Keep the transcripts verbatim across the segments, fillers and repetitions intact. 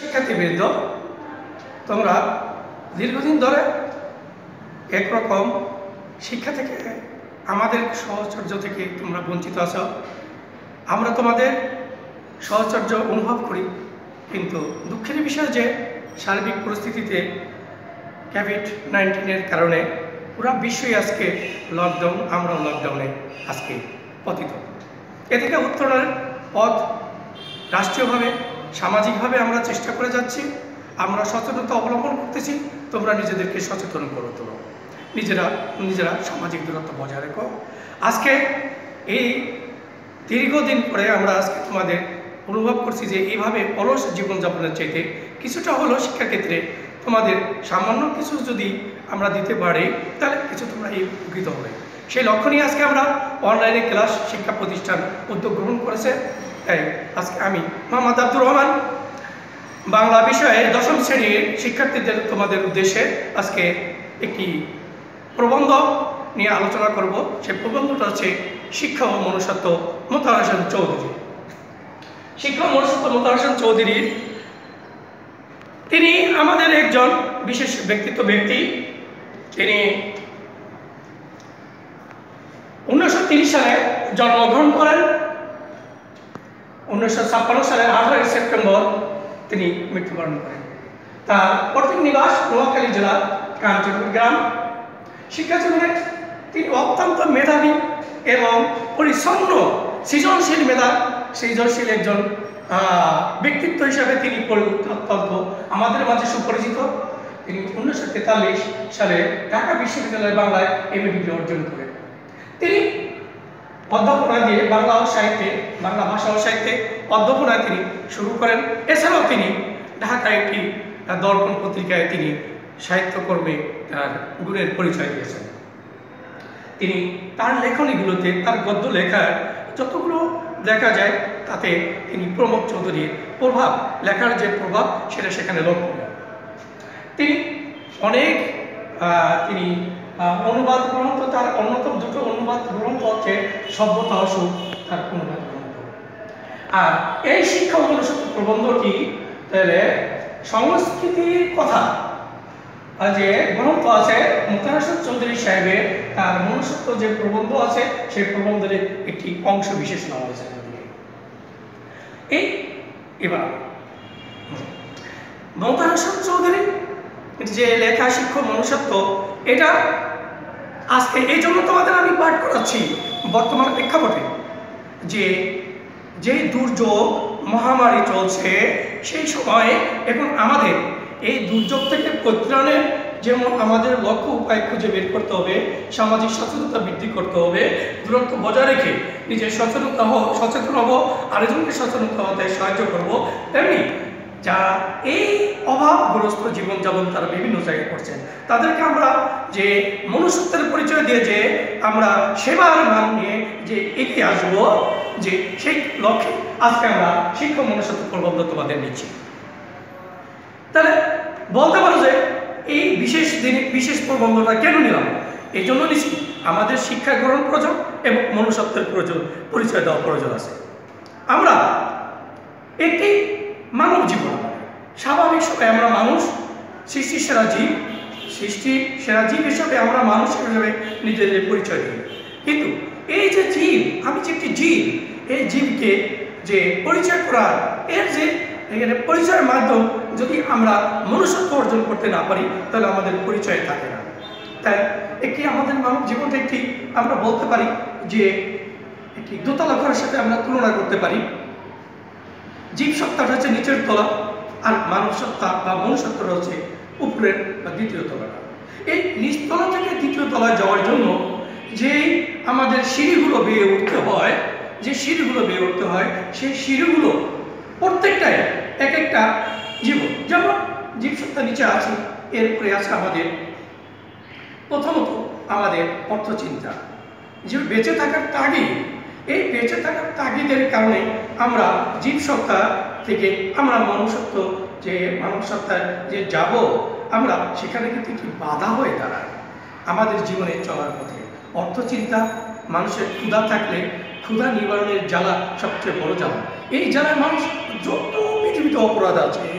শিক্ষার্থীবৃন্দ, তোমরা দীর্ঘদিন ধরে একরকম শিক্ষা থেকে আমাদের সহচর্য থেকে তোমরা বঞ্চিত আছো। আমরা তোমাদের সহচর্য অনুভব করি, কিন্তু দুঃখের বিষয় যে সার্বিক পরিস্থিতিতে কোভিড নাইন্টিনের কারণে পুরো বিশ্বই আজকে লকডাউন, আমরাও লকডাউনে আজকে পতিত। এ থেকে উত্তরণের পথ রাষ্ট্রীয়ভাবে সামাজিকভাবে আমরা চেষ্টা করে যাচ্ছি, আমরা সচেতনতা অবলম্বন করতেছি। তোমরা নিজেদেরকে সচেতন করে তোলো, নিজেরা নিজেরা সামাজিক দূরত্ব বজায় রেখো। আজকে এই দীর্ঘদিন পরে আমরা আজকে তোমাদের অনুভব করছি যে এইভাবে অলস জীবনযাপনের চাইতে কিছুটা হলেও শিক্ষাক্ষেত্রে তোমাদের সামান্য কিছু যদি আমরা দিতে পারি, তাহলে কিছু তোমরা এই উপকৃত হবে। সেই লক্ষ্য নিয়ে আজকে আমরা অনলাইনে ক্লাস শিক্ষা প্রতিষ্ঠান উদ্যোগ গ্রহণ করেছে। তাই আজকে আমি মোহাম্মদ আব্দুর রহমান বাংলা বিষয়ে দশম শ্রেণীর শিক্ষার্থীদের তোমাদের উদ্দেশ্যে আজকে একটি প্রবন্ধ নিয়ে আলোচনা করব। সেই প্রবন্ধটা হচ্ছে শিক্ষা ও মনুষ্যত্ব, মোতাহার হোসেন চৌধুরী। শিক্ষা ও মনুষ্যত্ব মোতাহার হোসেন চৌধুরী তিনি আমাদের একজন বিশেষ ব্যক্তিত্ব ব্যক্তি। তিনি উনিশশো তিরিশ সালে জন্মগ্রহণ করেন। উনিশশো ছাপ্পান্ন সালের আঠারোই সেপ্টেম্বর তিনি মৃত্যুবরণ করেন। তার পৈতৃক নিবাস নোয়াখালী জেলার কাঞ্চনপুর গ্রাম। শিক্ষা জীবনে তিনি অত্যন্ত মেধাবী এবং পরিচ্ছন্ন সৃজনশীল মেধা সৃজনশীল একজন ব্যক্তিত্ব হিসাবে তিনি অত্যন্ত আমাদের মাঝে সুপরিচিত। তিনি উনিশশো তেতাল্লিশ সালে ঢাকা বিশ্ববিদ্যালয় বাংলায় এম এ ডিগ্রি অর্জন করেন। তিনি অধ্যাপনা দিয়ে বাংলা সাহিত্যে বাংলা ভাষা ও সাহিত্যে অধ্যাপনা তিনি শুরু করেন। এছাড়াও তিনি ঢাকায় একটি দর্পণ পত্রিকায় তিনি সাহিত্যকর্মে তার গুণের পরিচয় দিয়েছেন। তিনি তার লেখনীগুলোতে তার গদ্য লেখার যতগুলো দেখা যায় তাতে তিনি প্রমোদ চৌধুরীর প্রভাব, লেখার যে প্রভাব সেটা সেখানে লক্ষণীয়। তিনি অনেক তিনি অনুবাদ গ্রন্থ, তার অন্যতম দুটো অনুবাদ গ্রন্থ হচ্ছে সভ্যতা ও সুখ, তার অনুবাদ গ্রন্থ। আর এই শিক্ষা ও মনুষ্যত্ব প্রবন্ধটি তাহলে সংস্কৃতির কথা যে গ্রন্থ আছে মোতাহার হোসেন চৌধুরী সাহেবের, তার মনুষ্যত্ব যে প্রবন্ধ আছে সেই প্রবন্ধের একটি অংশ বিশেষ নেওয়া হয়েছে। এই এবার মোতাহার হোসেন চৌধুরী যে লেখা শিক্ষা মনুষ্যত্ব, এটা আজকে এই জন্য তোমাদের আমি পাঠ করাচ্ছি বর্তমান প্রেক্ষাপটে যে যেই দুর্যোগ মহামারী চলছে সেই সময়ে এখন আমাদের এই দুর্যোগ থেকে পরিত্রাণের যেমন আমাদের লক্ষ্য উপায় খুঁজে বের করতে হবে, সামাজিক সচেতনতা বৃদ্ধি করতে হবে, দূরত্ব বজায় রেখে নিজের সচেতনতা হোক সচেতন হব, আরেকজনকে সচেতনতা হতে সাহায্য করব। তেমনি যারা এই অভাবগ্রস্ত জীবনযাপন তারা বিভিন্ন জায়গায় করছেন, তাদেরকে আমরা যে মনুষ্যত্বের পরিচয় দিয়ে যে আমরা সেবার মান নিয়ে যে এগিয়ে আসবো, যে সেই লক্ষ্যে আজকে আমরা শিক্ষা মনুষ্যত্ব প্রবন্ধ তোমাদের নিচ্ছি। তাহলে বলতে পারো যে এই বিশেষ দিনে বিশেষ প্রবন্ধটা কেন নিলাম? এই জন্য নিচ্ছি আমাদের শিক্ষা গ্রহণ প্রয়োজন এবং মনুষ্যত্বের প্রয়োজন পরিচয় দেওয়া প্রয়োজন আছে। আমরা একটি মানব জীবন, স্বাভাবিক সময় আমরা মানুষ, সৃষ্টির সেরা জীব, সৃষ্টির সেরা জীব হিসাবে আমরা মানুষ হিসাবে নিজেদের পরিচয় দিই। কিন্তু এই যে জীব, আমি যে একটি জীব, এই জীবকে যে পরিচয় করা, এর যে এখানে পরিচয়ের মাধ্যম যদি আমরা মনুষ্যত্ব অর্জন করতে না পারি তাহলে আমাদের পরিচয় থাকে না। তাই একটি আমাদের মানব জীবনটা একটি আমরা বলতে পারি যে একটি দোতলা ঘরের সাথে আমরা তুলনা করতে পারি। জীব সত্তাটা হচ্ছে নিচের তলা, আর মানব সত্তা বা মনুষ্যত্বটা হচ্ছে উপরের বা দ্বিতীয় তলাটা। এই নিচতলা থেকে দ্বিতীয় তলায় যাওয়ার জন্য যে আমাদের সিঁড়িগুলো বেয়ে উঠতে হয়, যে সিঁড়িগুলো বেয়ে উঠতে হয় সেই সিঁড়িগুলো প্রত্যেকটাই এক একটা জীবন। যেমন জীব সত্তা নিচে আছে, এরপরে আছে আমাদের প্রথমত আমাদের অর্থচিন্তা, যে বেঁচে থাকার তাগিদ। এই বেঁচে থাকার তাগিদের কারণে আমরা জীব সত্তা থেকে আমরা মনুষ্যত্ব যে মানব সত্তায় যে যাব, আমরা সেখানে কিন্তু একটি বাধা হয়ে দাঁড়ায় আমাদের জীবনে চলার পথে। অর্থচিন্তা, মানুষের ক্ষুধা থাকলে ক্ষুধা নিবারণের জ্বালা সবচেয়ে বড় জ্বালা। এই জ্বালায় মানুষ যত পৃথিবীতে অপরাধ আছে,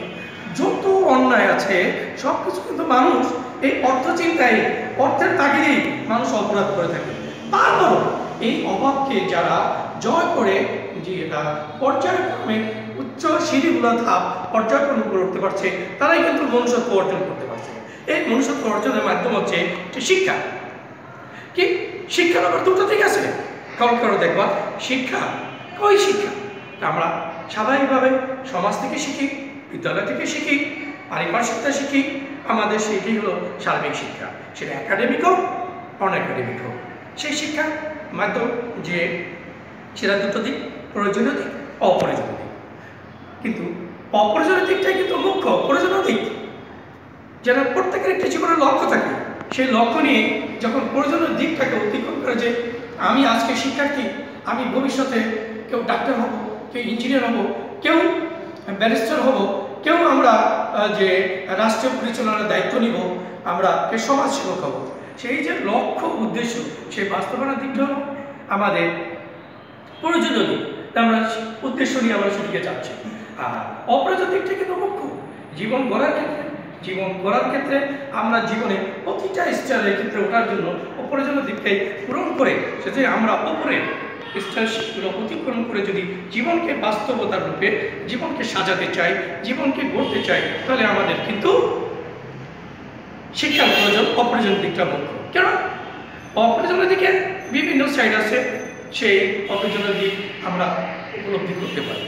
যত অন্যায় আছে সব কিছু কিন্তু মানুষ এই অর্থ চিন্তায়, অর্থের তাগিদেই মানুষ অপরাধ করে থাকে। তারপর এই অভাবকে যারা জয় করে যে এটা পর্যায়ক্রমে উচ্চ সিঁড়িগুলো ধাপ পর্যায়ক্রমে করে উঠতে পারছে, তারাই কিন্তু মনুষ্যত্ব অর্জন করতে পারছে। এই মনুষ্যত্ব অর্জনের মাধ্যম হচ্ছে শিক্ষা। কি শিক্ষার আবার দুটো দিক আছে, কারণ কারো দেখবা শিক্ষা ওই শিক্ষা আমরা স্বাভাবিকভাবে সমাজ থেকে শিখি, বিদ্যালয় থেকে শিখি, পারিপার্শ্বিকতা শিখি, আমাদের সেটি হলো সার্বিক শিক্ষা, সেটা একাডেমিক হোক অন একাডেমিক হোক। সেই শিক্ষার মাধ্যম যে সেটা দুটো দিক, প্রয়োজনীয় দিক, অপ্রয়োজনীয় দিক। কিন্তু অপ্রয়োজনীয় দিকটাই কিন্তু মুখ্য, প্রয়োজনীয় দিক যেন প্রত্যেকের একটি জীবনের লক্ষ্য থাকে, সেই লক্ষ্য নিয়ে যখন প্রয়োজনীয় দিকটাকে অতিক্রম করে যে আমি আজকে শিক্ষার্থী, আমি ভবিষ্যতে কেউ ডাক্তার হব, কেউ ইঞ্জিনিয়ার হব, কেউ ব্যারিস্টার হব, কেউ আমরা যে রাষ্ট্রীয় পরিচালনার দায়িত্ব নিব, আমরা কে সমাজ সেবক হব, সেই যে লক্ষ্য উদ্দেশ্য সেই বাস্তবায়নের দিকটা হলো আমাদের প্রয়োজনীয় দিক, আমরা উদ্দেশ্য নিয়ে আমরা সেদিকে যাচ্ছি। আর অপ্রয়োজনীয় দিকটা কিন্তু মুখ্য জীবন গড়ার ক্ষেত্রে, জীবন গড়ার ক্ষেত্রে আমরা জীবনে প্রতিটা স্তরের ক্ষেত্রে ওঠার জন্য অপ্রয়োজনীয় দিকটাই পূরণ করে সেটা আমরা ওপরে স্তরগুলো অতিক্রম করে যদি জীবনকে বাস্তবতার রূপে জীবনকে সাজাতে চাই, জীবনকে গড়তে চাই, তাহলে আমাদের কিন্তু শিক্ষার প্রয়োজন, অপ্রয়োজনীয় দিকটা মুখ্য। কেন অপ্রয়োজনীয় দিকে বিভিন্ন সাইড আছে, সেই অপ্রয়োজনীয় দিক আমরা উপলব্ধি করতে পারি।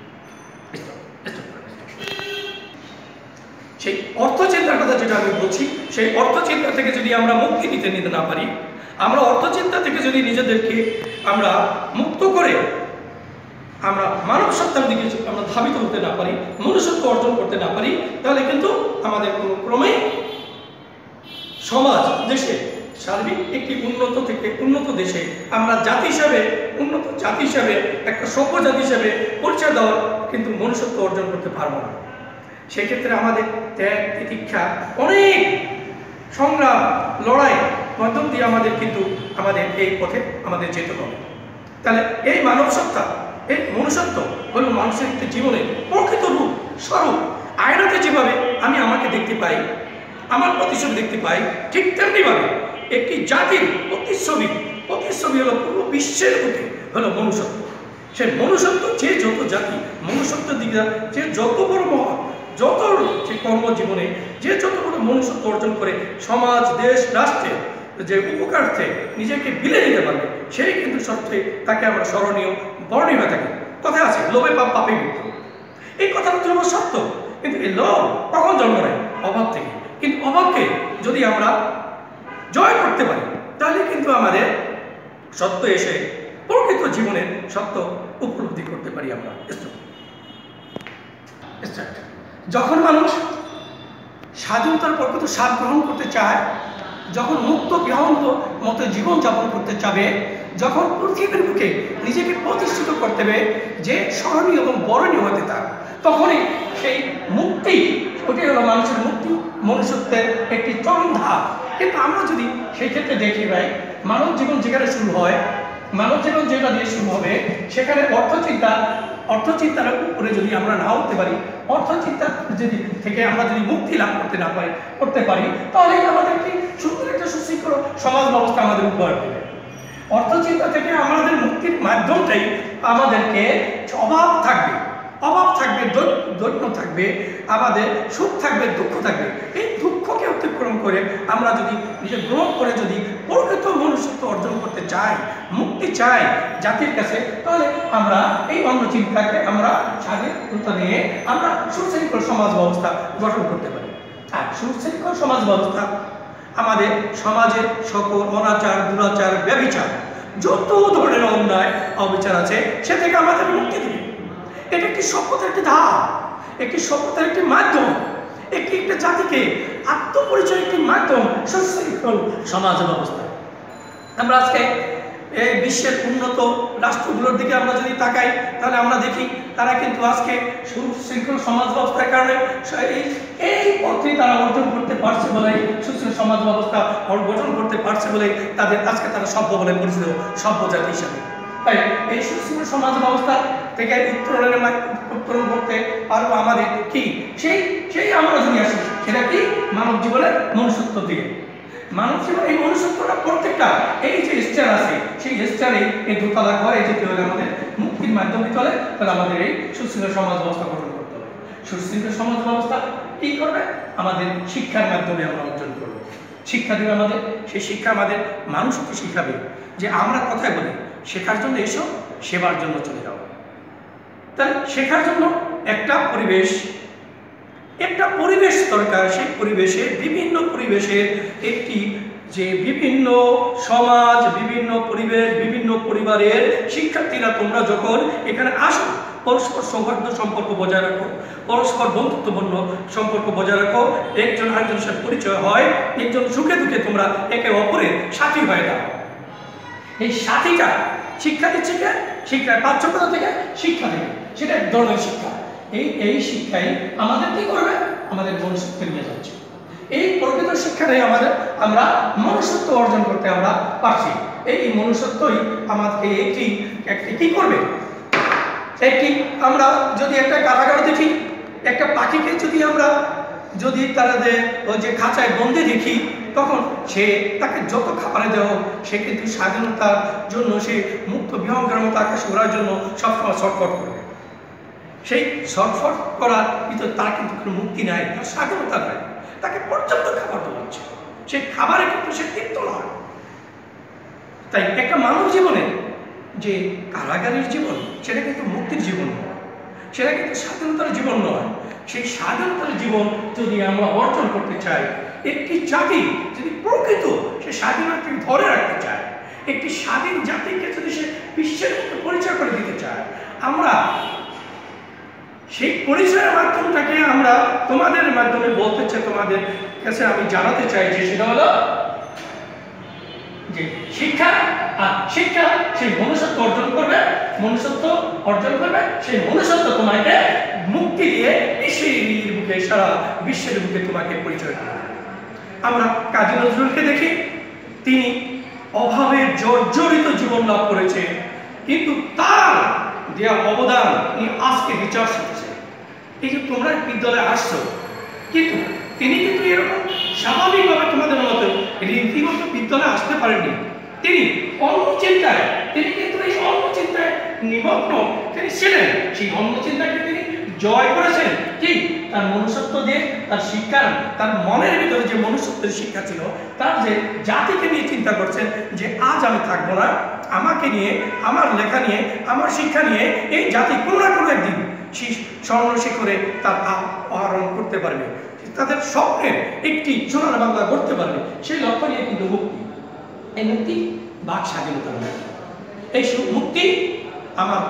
সেই অর্থ চিন্তার কথা যেটা আমি বলছি, সেই অর্থ চিন্তা থেকে যদি আমরা মুক্তি নিতে নিতে না পারি, আমরা অর্থ চিন্তা থেকে যদি নিজেদেরকে আমরা মুক্ত করে আমরা মানব সত্তার দিকে আমরা ধাবিত হতে না পারি, মনুষ্যত্ব অর্জন করতে না পারি, তাহলে কিন্তু আমাদের কোনো ক্রমেই সমাজ দেশে সার্বিক একটি উন্নত থেকে উন্নত দেশে আমরা জাতি হিসাবে, উন্নত জাতি হিসাবে, একটা সভ্য জাতি হিসাবে পরিচয় দেওয়ার কিন্তু মনুষ্যত্ব অর্জন করতে পারবো না। সেক্ষেত্রে আমাদের ত্যাগ তিতিক্ষা অনেক সংগ্রাম লড়াই মাধ্যম দিয়ে আমাদের কিন্তু আমাদের এই পথে আমাদের যেতে হবে। তাহলে এই মানব সত্তা, এই মনুষ্যত্ব হল মানুষের একটি জীবনের প্রকৃত রূপ স্বরূপ। আয়নাতে যেভাবে আমি আমাকে দেখতে পাই, আমার প্রতিচ্ছবি দেখতে পাই, ঠিক তেমনিভাবে একটি জাতির প্রতিচ্ছবি প্রতিচ্ছবি হলো পুরো বিশ্বের প্রতি হলো মনুষ্যত্ব। সেই মনুষ্যত্ব যে যত জাতি মনুষ্যত্বের দিকে যে যত বড় মহা, যত যে কর্মজীবনে যে যত বড় মনুষ্যত্ব অর্জন করে সমাজ দেশ রাষ্ট্রে যে উপকারার্থে নিজেকে বিলে দিতে পারবে, সেই কিন্তু সত্যি তাকে আমরা স্মরণীয় বর্ণীয় হয়ে থাকি। কথা আছে লোভে পাপ পাপে মৃত্যু, এই কথাটা জন্য সত্য। কিন্তু এই লোভ কখন জন্ম নেয়? অভাব থেকে। কিন্তু অভাবকে যদি আমরা জয় করতে পারি, তাহলে কিন্তু আমাদের সত্য এসে প্রকৃত জীবনের সত্য উপলব্ধি করতে পারি আমরা। যখন মানুষ স্বাধীনতার প্রকৃত স্বাদ গ্রহণ করতে চায়, যখন মুক্ত বিহঙ্গ মতো জীবনযাপন করতে চাবে, যখন পৃথিবীর বুকে নিজেকে প্রতিষ্ঠিত করতে হবে যে স্মরণীয় এবং বরণীয় হতে তার, তখনই সেই মুক্তি, ওটাই হলো মানুষের মুক্তি, মনুষ্যত্বের একটি চরম ধাপ। কিন্তু আমরা যদি সেই ক্ষেত্রে দেখি ভাই, মানব জীবন যেখানে শুরু হয়, মানব জীবন যেটা দিয়ে শুরু হবে, সেখানে অর্থচিন্তা অর্থচিন্তার উপরে যদি আমরা না উঠতে পারি, অর্থচিন্তা যদি থেকে আমরা যদি মুক্তি লাভ করতে না পারি করতে পারি তাহলে আমাদের কি সুন্দর একটা সুশৃঙ্খল সমাজ ব্যবস্থা আমাদের উপহার দেবে। অর্থচিন্তা থেকে আমাদের মুক্তির মাধ্যমটাই আমাদেরকে অভাব থাকবে, অভাব থাকবে, দৈন্য থাকবে, আমাদের সুখ থাকবে, দুঃখ থাকবে। এই দুঃখকে অতিক্রম করে আমরা যদি নিজে গ্রহণ করে যদি প্রকৃত মনুষ্যত্ব অর্জন করতে চাই, মুক্তি চাই জাতির কাছে, তাহলে আমরা এই অন্য চিন্তাকে আমরা স্বাধীনতা নিয়ে আমরা সুশৃঙ্খল সমাজ ব্যবস্থা গঠন করতে পারি। আর সুশৃঙ্খল সমাজ ব্যবস্থা আমাদের সমাজের সকল অনাচার, দুরাচার, ব্যভিচার, যত ধরনের অন্যায় অবিচার আছে সে থেকে আমাদের মুক্তি দেবে। এটা একটি সভ্যতার একটি ধাপ, একটি সভ্যতার একটি মাধ্যম, একটি একটা জাতিকে আত্মপরিচয় একটি মাধ্যম সুশৃঙ্খল সমাজ ব্যবস্থা। আমরা আজকে এই বিশ্বের উন্নত রাষ্ট্রগুলোর দিকে আমরা যদি তাকাই, তাহলে আমরা দেখি তারা কিন্তু আজকে সুশৃঙ্খল সমাজ ব্যবস্থার কারণে এই পথে তারা অর্জন করতে পারছে বলে, সুশৃঙ্খল সমাজ ব্যবস্থা গঠন করতে পারছে বলে তাদের আজকে তারা সভ্য বলে পরিচিত, সভ্য জাতি হিসাবে। তাই এই সুশৃঙ্খল সমাজ ব্যবস্থা থেকে উত্তরণের উত্তরণ করতে পারবো আমাদের কি সেই সেই আমরা যদি আসি সেটা কি মানব জীবনের মনুষ্যত্ব দিয়ে। মানব জীবন এই মনুষ্যত্বটা প্রত্যেকটা এই যে স্টার আছে সেই স্টারে এই দোতলা ঘরে যেতে হলে আমাদের মুক্তির মাধ্যমে চলে, তাহলে আমাদের এই সুশৃঙ্খল সমাজ ব্যবস্থা গঠন করতে হবে। সুশৃঙ্খল সমাজ ব্যবস্থা কি করবে? আমাদের শিক্ষার মাধ্যমে আমরা অর্জন করবো। শিক্ষা দেবে আমাদের, সেই শিক্ষা আমাদের মানুষকে শিখাবে যে আমরা কথায় বলি শেখার জন্য এসো, সেবার জন্য চলে যাও। তাহলে শেখার জন্য একটা পরিবেশ একটা পরিবেশ দরকার। সেই পরিবেশে বিভিন্ন পরিবেশের একটি যে বিভিন্ন সমাজ, বিভিন্ন পরিবেশ, বিভিন্ন পরিবারের শিক্ষার্থীরা তোমরা যখন এখানে আসো, পরস্পর সৌহার্দ্য সম্পর্ক বজায় রাখো, পরস্পর বন্ধুত্বপূর্ণ সম্পর্ক বজায় রাখো, একজন আরেকজনের সাথে পরিচয় হয়, একজন সুখে দুঃখে তোমরা একে অপরের সাথী হয়ে দাও। এই সাথীটা শিক্ষা দিচ্ছে কে? শিক্ষা পাঠ্যক্রম থেকে শিক্ষা দেবে, সেটা এক ধরনের শিক্ষা। এই এই শিক্ষাই আমাদের কি করবে? আমাদের মনুষ্যত্বে নিয়ে যাচ্ছে। এই প্রকৃত শিক্ষাটাই আমাদের আমরা মনুষ্যত্ব অর্জন করতে আমরা পারছি। এই মনুষ্যত্বই আমাদেরকে একটি একটি কি করবে? একটি আমরা যদি একটা কারাগার দেখি, একটা পাখিকে যদি আমরা যদি তাদের ওই যে খাঁচায় বন্দি দেখি, তখন সে তাকে যত খাবারে দেওয়া হোক সে কিন্তু স্বাধীনতার জন্য, সে মুক্ত বিহঙ্গের মতো আকাশে ওড়ার জন্য সবসময় ছটফট করবে। সেই ছটফট করার ভিতর তার কিন্তু কোনো মুক্তি নাই, তার স্বাধীনতা নাই, তাকে পর্যাপ্ত খাবার দেওয়া হচ্ছে, সেই খাবারে কিন্তু সে তৃপ্ত নয়। তাই একটা মানব জীবনে যে কারাগারের জীবন সেটা কিন্তু মুক্তির জীবন নয়, সেটা কিন্তু স্বাধীনতার জীবন নয়। সেই স্বাধীনতার জীবন যদি আমরা অর্জন করতে চাই, একটি জাতি যদি প্রকৃত সে স্বাধীনতাকে ধরে রাখতে চায়, একটি স্বাধীন জাতিকে যদি সে বিশ্বের মধ্যে পরিচয় করে দিতে চায়, আমরা সেই পরিচয়ের মাধ্যমটাকে আমরা তোমাদের মাধ্যমে বলতে চাই, তোমাদের কাছে আমি জানাতে চাই যে সেটা হলো যে শিক্ষা। আর শিক্ষা সেই মনুষ্যত্ব অর্জন করবে, মনুষ্যত্ব অর্জন করবে সেই মনুষ্যত্ব তোমাকে মুক্তি দিয়ে বিশ্বের বুকে, সারা বিশ্বের বুকে তোমাকে পরিচয় দেবে। আমরা কাজী নজরুলকে দেখি, তিনি অভাবে জর্জরিত জীবন লাভ করেছেন, কিন্তু তার দেওয়া অবদান তিনি আজকে বিচার শিখছে। এই যে তোমরা বিদ্যালয়ে আসছো, কিন্তু তিনি কিন্তু এরকম স্বাভাবিকভাবে তোমাদের মতো রীতিমতো বিদ্যালয়ে আসতে পারেননি। তিনি অন্য চিন্তায়, তিনি কিন্তু এই অন্য চিন্তায় নিমগ্ন তিনি ছিলেন। সেই অন্য চিন্তাকে তিনি জয় করেছেন কি তার মনুষ্যত্ব দিয়ে, তার শিক্ষা, তার মনের ভিতরে যে মনুষ্যত্বের শিক্ষা ছিল, তার যে জাতিকে নিয়ে চিন্তা করছেন যে আজ আমি থাকবো না, আমাকে নিয়ে, আমার লেখা নিয়ে, আমার শিক্ষা নিয়ে এই জাতি কোনো না কোনো একদিন স্বর্ণ শিখরে তার আহরণ করতে পারবে, তাদের স্বপ্নের একটি সোনার বাংলা করতে পারবে। সেই লক্ষ্য নিয়ে কিন্তু মুক্তি, এই মুক্তি বাক স্বাধীনতার মুক্তি, এই মুক্তি আমার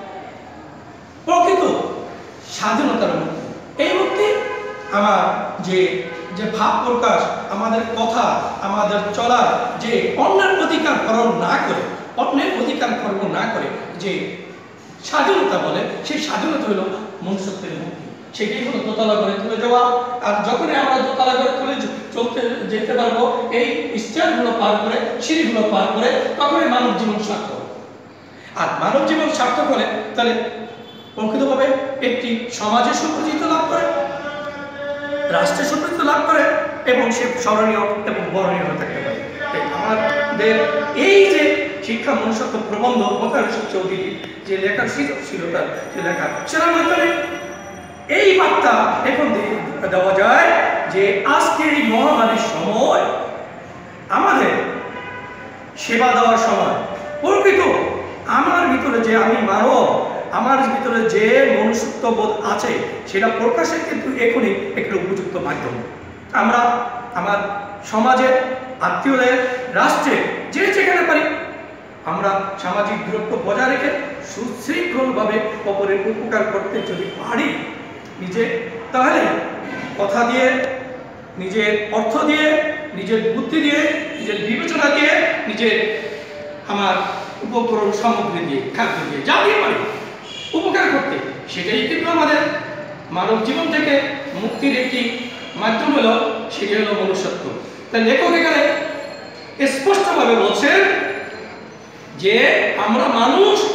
প্রকৃত স্বাধীনতার মুক্তি। এই মুক্তি আমার যে যে ভাব প্রকাশ, আমাদের কথা, আমাদের চলা, যে অন্যের অধিকার হরণ না করে, অন্যের অধিকার খর্ব না করে যে স্বাধীনতা বলে, সেই স্বাধীনতা হলো মনুষ্যত্বের মুক্তি। সেটাই হলো দোতলা করে তুলে যাওয়া। আর যখনই আমরা দোতলা করে তুলে চলতে যেতে পারবো এই স্টেয়ারগুলো পার করে, সিঁড়িগুলো পার করে, তখনই মানব জীবন সার্থক। আর মানব জীবন সার্থক হলে তাহলে প্রকৃতভাবে একটি সমাজের সুপরিচিত লাভ করে, রাষ্ট্রের সুপরিচিত লাভ করে, এবং সে স্মরণীয় এবং বরণীয় হয়ে থাকতে পারে। আমাদের এই যে শিক্ষা মনুষ্যত্ব প্রবন্ধ মোতাররশিদ চৌধুরী যে লেখার সৃজনশীলতা, যে লেখা সেটার মাধ্যমে এই বার্তা এখন দেওয়া যায় যে আজকের এই মহামারীর সময় আমাদের সেবা দেওয়ার সময় প্রকৃত আমার ভিতরে যে আমি মানব, আমার ভিতরে যে মনুষ্যত্ব বোধ আছে সেটা প্রকাশের কিন্তু এখনই একটি উপযুক্ত মাধ্যম। আমরা আমার সমাজে, আত্মীয়দের, রাষ্ট্রে যে যেখানে পারি আমরা সামাজিক দূরত্ব বজায় রেখে সুশৃঙ্খলভাবে অপরের উপকার করতে যদি পারি নিজে, তাহলে কথা দিয়ে, নিজের অর্থ দিয়ে, নিজের বুদ্ধি দিয়ে, নিজের বিবেচনা দিয়ে, নিজের আমার উপকরণ সামগ্রী দিয়ে, খাদ্য দিয়ে, যা দিয়ে পারি উপকার করতে, সেটাই কিন্তু আমাদের মানব জীবন থেকে মুক্তির একটি মাধ্যম হলো, সেটি হলো মনুষ্যত্ব। তাই লেখক এখানে স্পষ্টভাবে বলছেন যে আমরা মানুষ,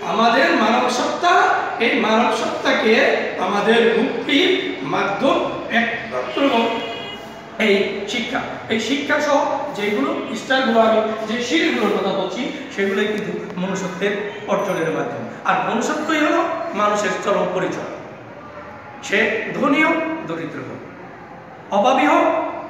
আমাদের মানব সত্তা, এই মানব সত্তাকে আমাদের মুক্তির মাধ্যম একমাত্র এই শিক্ষা। এই শিক্ষা সহ যেগুলো স্টারগুলো আমি যে সিঁড়িগুলোর কথা বলছি সেগুলোই কিন্তু মনুষ্যত্বের অর্জনের মাধ্যম। আর মনুষ্যত্বই হলো মানুষের চরম পরিচয়। সে ধনী হোক দরিদ্র হোক, অভাবী হোক,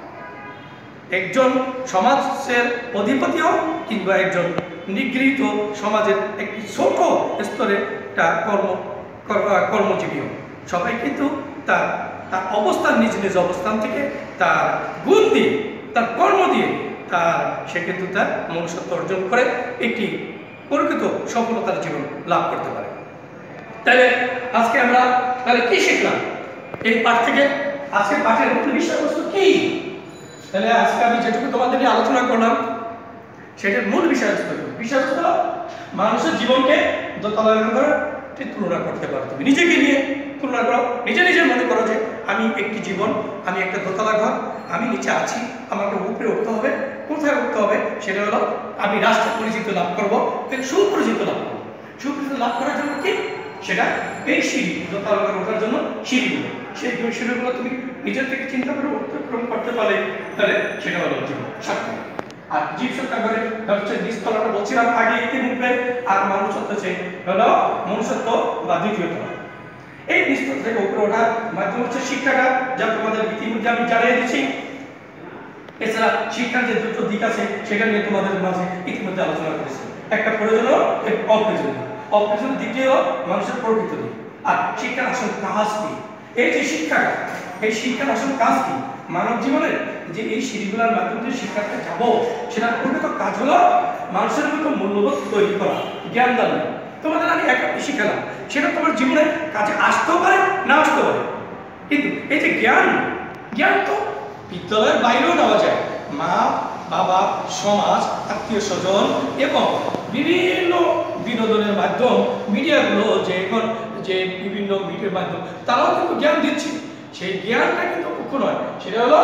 একজন সমাজের অধিপতি হোক কিংবা একজন নিগৃহীত সমাজের একটি ছোট স্তরের একটা কর্ম কর্মজীবী হোক, সবাই কিন্তু তার তার অবস্থান নিজ নিজ অবস্থান থেকে তার গুণ দিয়ে, তার কর্ম দিয়ে তার সে কিন্তু তার মনুষ্যত্ব অর্জন করে একটি প্রকৃত সফলতার জীবন লাভ করতে পারে। তাহলে আজকে আমরা তাহলে কি শিখলাম এই পাঠ থেকে? আজকে পাঠের মূল বিষয়বস্তু কি? তাহলে আজকে আমি যেটুকু তোমাদের নিয়ে আলোচনা করলাম সেটার মূল বিষয়বস্তু বিষয়বস্তু হলো মানুষের জীবনকে দোতলার তুলনা করতে পারো। তুমি নিজেকে নিয়ে তুলনা করো, নিজে নিজে মনে করো যে আমি একটি জীবন, আমি একটা দোতলা ঘর, আমি নিচে আছি, আমাকে উপরে উঠতে হবে। কোথায় উঠতে হবে? সেটা হলো আমি রাষ্ট্রের পরিচিত লাভ করবো, সুপরিচিত লাভ করবো। সুপরিচিত লাভ করার জন্য কি? সেটা এই সিঁড়ি, দোতলা ঘরে ওঠার জন্য সিঁড়িগুলো, সেই সিঁড়িগুলো তুমি নিজের থেকে চিন্তা করে অতিক্রম করতে পারলে তাহলে সেটা হলো জীবন সার্থক। আর জীব সত্তা ঘরে হচ্ছে নিস্তলাটা বলছিলাম আগে ইতিমধ্যে, আর মানুষত্ব হচ্ছে হলো মনুষ্যত্ব বা দ্বিতীয় তলা। এই নিস্তল থেকে উপরে ওঠার মাধ্যম হচ্ছে শিক্ষাটা, যা তোমাদের ইতিমধ্যে আমি জানিয়ে দিচ্ছি। এছাড়া শিক্ষার যে দুটো দিক আছে সেটা নিয়ে তোমাদের মাঝে ইতিমধ্যে আলোচনা করেছি। একটা প্রয়োজনীয়, অপ্রয়োজনীয়। অপ্রয়োজনীয় দিকটি হলো মানুষের প্রকৃত দিক। আর শিক্ষার আসল কাজ কি? এই যে শিক্ষাটা, এই শিক্ষার আসল কাজ কি? মানব জীবনের যে এই সিঁড়িগুলোর মাধ্যমে যে শিক্ষাটা যাবো সেটার প্রকৃত কাজ হলো মানুষের মতো মূল্যবোধ তৈরি করা, জ্ঞান দান। তোমাদের আমি একটা শিখালাম, সেটা তোমার জীবনে কাজে আসতেও পারে না আসতেও পারে, কিন্তু এই যে জ্ঞান, জ্ঞান তো বিদ্যালয়ের বাইরেও দেওয়া যায়। মা বাবা, সমাজ, আত্মীয় স্বজন এবং বিভিন্ন বিনোদনের মাধ্যম, মিডিয়াগুলো যে এখন যে বিভিন্ন মিডিয়ার মাধ্যম তারাও কিন্তু জ্ঞান দিচ্ছে। সেই জ্ঞানটা কিন্তু মুখ্য নয়, সেটা হলো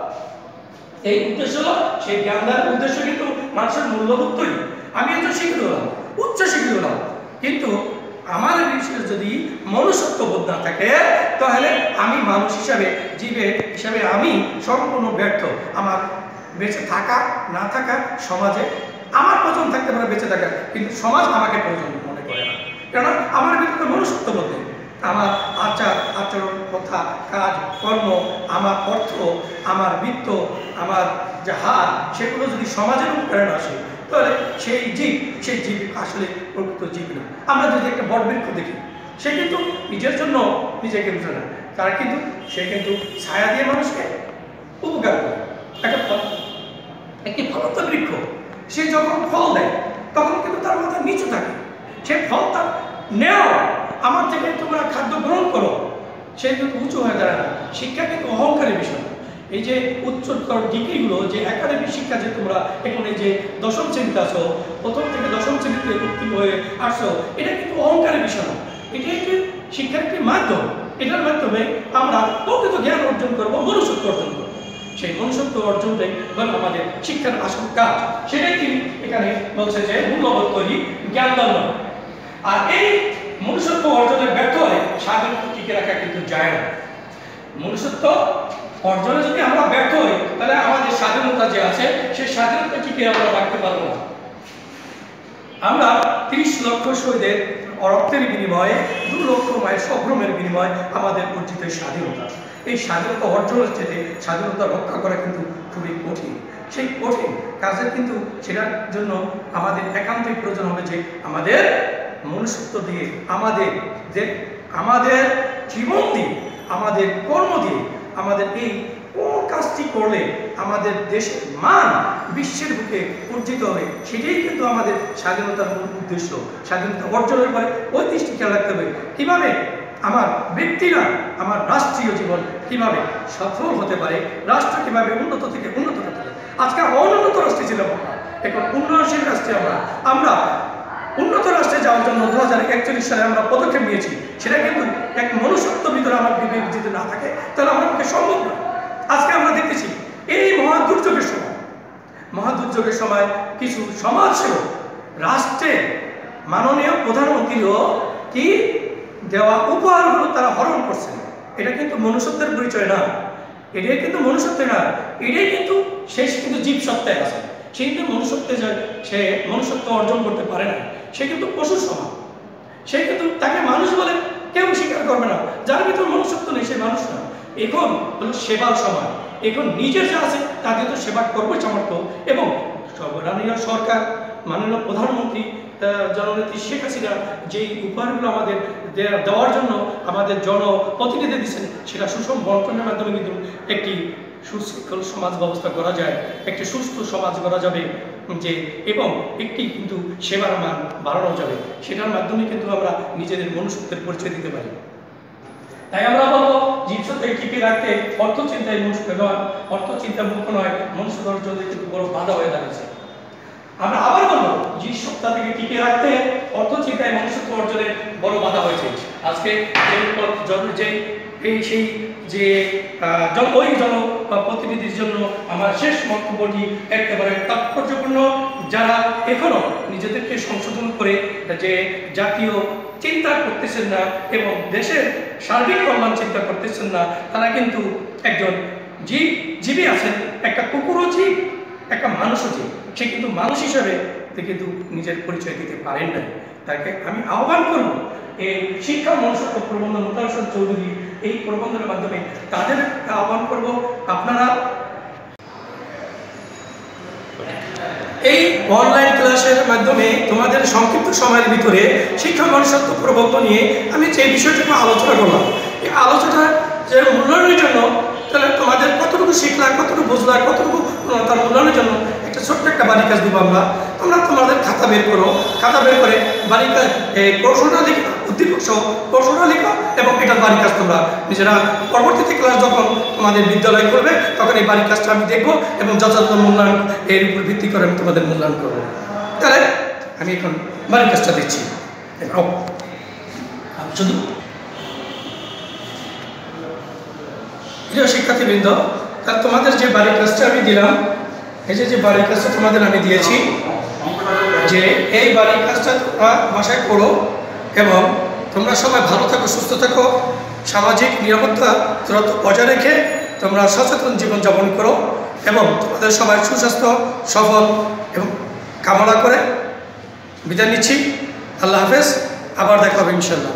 এই উদ্দেশ্য হলো সেই জ্ঞান দেওয়ার উদ্দেশ্য কিন্তু মানুষের মূল্যবোধ তৈরি। আমি একজন শিক্ষিত হলাম, উচ্চ শিক্ষিত হলাম, কিন্তু আমার বিশেষ যদি মনুষ্যত্ব বোধ না থাকে তাহলে আমি মানুষ হিসাবে, জীবের হিসাবে আমি সম্পূর্ণ ব্যর্থ। আমার বেঁচে থাকা না থাকা, সমাজে আমার প্রয়োজন থাকতে পারে বেঁচে থাকা, কিন্তু সমাজ আমাকে প্রয়োজন মনে করে না, কেননা আমার ভিতরে মনুষ্যত্ব বোধ নেই। আমার আচার আচরণ, কথা, কাজ, কর্ম, আমার অর্থ, আমার বৃত্ত, আমার যে হাত, সেগুলো যদি সমাজের উপরে আসে তাহলে সেই জীব, সেই জীব আসলে প্রকৃত জীব না। আমরা যদি একটা বট বৃক্ষ দেখি, সে কিন্তু নিজের জন্য নিজেকে বুঝে না, তারা কিন্তু সে কিন্তু ছায়া দিয়ে মানুষকে উপকার করে। একটা ফল, একটি ফলন্ত বৃক্ষ সে যখন ফল দেয় তখন কিন্তু তার মাথা নিচু থাকে, সে ফল তার নেও, আমার থেকে তোমরা খাদ্য গ্রহণ করো, সে কিন্তু উঁচু হয়ে দাঁড়ায় না। শিক্ষা কিন্তু অহংকারের বিষয়। এই যে উচ্চতর ডিগ্রিগুলো, যে একাডেমিক শিক্ষা, যে তোমরা এখন এই যে দশম শ্রেণীতে আসো, প্রথম থেকে দশম শ্রেণীতে উত্তীর্ণ হয়ে আসছো, এটা কিন্তু অহংকারের বিষয় না, এটা একটি শিক্ষার একটি মাধ্যম। এটার মাধ্যমে আমরা প্রকৃত জ্ঞান অর্জন করবো, মনুষ্যত্ব অর্জন করবো। সেই মনুষ্যত্ব অর্জনটাই হল আমাদের শিক্ষার আসল কাজ। সেটাই তিনি এখানে বলছে যে মূল্যবোধ তৈরি, জ্ঞান দান। আর এই মনুষ্যত্ব অর্জনের ব্যর্থ হলে স্বাধীনতা টিকে রাখা কিন্তু যায় না। মনুষ্যত্ব অর্জনে যদি আমরা ব্যর্থ হই তাহলে আমাদের স্বাধীনতা যে আছে সেই স্বাধীনতা টিকে আমরা রাখতে পারবো না। আমরা ত্রিশ লক্ষ শহীদের রক্তের বিনিময়ে, দু লক্ষ মাইল সংগ্রামের বিনিময়ে আমাদের অর্জিত স্বাধীনতা, এই স্বাধীনতা অর্জনের চেয়ে স্বাধীনতা রক্ষা করা কিন্তু খুবই কঠিন। সেই কঠিন কাজের কিন্তু সেটার জন্য আমাদের একান্তই প্রয়োজন হবে যে আমাদের মনুষ্যত্ব দিয়ে, আমাদের যে আমাদের জীবন দিয়ে, আমাদের কর্ম দিয়ে, আমাদের এই কোন কাজটি করলে আমাদের দেশের মান বিশ্বের বুকে অর্জিত হবে, সেটাই কিন্তু আমাদের স্বাধীনতার মূল উদ্দেশ্য। স্বাধীনতা অর্জনের পরে ওই দৃষ্টি খেয়াল রাখতে হবে কিভাবে আমার ব্যক্তিরা, আমার রাষ্ট্রীয় জীবন কিভাবে সফল হতে পারে, রাষ্ট্র কিভাবে উন্নত থেকে উন্নত হতে পারে। আজকে অনুন্নত রাষ্ট্রে ছিলাম আমরা, এখন উন্নয়নশীল রাষ্ট্রে আমরা আমরা উন্নত রাষ্ট্রে যাওয়ার জন্য দু হাজার একচল্লিশ সালে আমরা পদক্ষেপ নিয়েছি। সেটা কিন্তু এক মনুষ্যত্ব ভিতরে আমার বিবেক যদি না থাকে তাহলে আমার পক্ষে সম্ভব না। আজকে আমরা দেখতেছি এই মহা দুর্যোগের সময়, মহা দুর্যোগের সময় কিছু সমাজসেবক রাষ্ট্রের মাননীয় প্রধানমন্ত্রীও কি দেওয়া উপহারগুলো তারা হরণ করছে। এটা কিন্তু মনুষ্যত্বের পরিচয় না, এটাই কিন্তু মনুষ্যত্ব না, এটাই কিন্তু সে কিন্তু জীব সত্তায় আছে। সে কিন্তু মনুষ্যত্বে যায়, সে মনুষ্যত্ব অর্জন করতে পারে না, সে কিন্তু পশুর সমান। সে কিন্তু তাকে মানুষ বলে কেউ স্বীকার করবে না, যার ভিতর মনুষ্যত্ব নেই সে মানুষ না। এখন হলো সেবার সময়, এখন নিজের যা আছে তাদের তো সেবা করবো সামর্থ্য। এবং মাননীয় সরকার, মাননীয় প্রধানমন্ত্রী জননেত্রী শেখ হাসিনা যেই উপহারগুলো আমাদের দেওয়ার জন্য আমাদের জনপ্রতিনিধি দিচ্ছেন, সেটা সুষম বন্টনের মাধ্যমে কিন্তু একটি সুশৃঙ্খল সমাজ ব্যবস্থা করা যায়, একটি সুস্থ সমাজ করা যাবে যে, এবং একটি কিন্তু সেবার মান বাড়ানো যাবে। সেটার মাধ্যমে কিন্তু আমরা নিজেদের মনুষ্যত্বের পরিচয় দিতে পারি। তাই আমরা বলবো জীবসত্তাকে টিকিয়ে রাখতে অর্থ চিন্তায় মনুষ্য নয়, অর্থ চিন্তা মুখ্য নয়, মনুষ্য জন্য কিন্তু বড় বাধা হয়ে দাঁড়িয়েছে। আমরা আবার বলবো জীবসত্তা থেকে টিকিয়ে রাখতে অর্থ চিন্তায় মনুষ্যত্ব অর্জনের বড় বাধা হয়েছে। আজকে যে এই সেই যে ওই জনপ্রতিনিধির জন্য আমার শেষ মন্তব্যটি একেবারে তাৎপর্যপূর্ণ। যারা এখনো নিজেদেরকে সংশোধন করে যে জাতীয় চিন্তা করতেছেন না এবং দেশের সার্বিক কল্যাণ চিন্তা করতেছেন না, তারা কিন্তু একজন জীব জীবী আছেন, একটা কুকুরও জীব, একটা মানুষও জীব। সে কিন্তু মানুষ হিসাবে কিন্তু নিজের পরিচয় দিতে পারেন না। তাকে আমি আহ্বান করব, এই শিক্ষা মনুষ্যত্ব প্রবন্ধ মোতায়েন চৌধুরী এই প্রবন্ধের মাধ্যমে তাদের আহ্বান করব, আপনারা এই অনলাইন ক্লাসের মাধ্যমে তোমাদের সংক্ষিপ্ত সময়ের ভিতরে শিক্ষা মনুষ্যত্ব প্রবন্ধ নিয়ে আমি যে বিষয়টুকু আলোচনা করলাম, এই আলোচনা যে মূল্যায়নের জন্য তাহলে তোমাদের কতটুকু শিখলা, কতটুকু বুঝলা, কতটুকু তার মূল্যায়নের জন্য একটা ছোট্ট একটা বাড়ি কাজ দিব আমরা। তোমরা তোমাদের খাতা বের করো, খাতা বের করে বাড়ি কাজ এই প্রশ্নটা লিখো, উদ্দীপক সহ প্রশ্নটা লিখো এবং এটার বাড়ি কাজ তোমরা নিজেরা পরবর্তীতে ক্লাস যখন তোমাদের বিদ্যালয় করবে তখন এই বাড়ির কাজটা আমি দেখবো এবং যথাযথ মূল্যায়ন এর উপর ভিত্তি করে আমি তোমাদের মূল্যায়ন করবো। তাহলে আমি এখন বাড়ির কাজটা দিচ্ছি। শুধু প্রিয় শিক্ষার্থীবৃন্দ, তার তোমাদের যে বাড়ির কাজটা আমি দিলাম, এই যে যে বাড়ির কাজটা তোমাদের আমি দিয়েছি, যে এই বাড়ির কাজটা তোমরা বাসায় করো এবং তোমরা সবাই ভালো থাকো, সুস্থ থাকো, সামাজিক নিরাপত্তা দূরত্ব বজায় রেখে তোমরা সচেতন জীবনযাপন করো এবং তোমাদের সবাই সুস্বাস্থ্য সফল এবং কামনা করে বিদায় নিচ্ছি। আল্লাহ হাফেজ, আবার দেখা হবে ইনশাল্লাহ।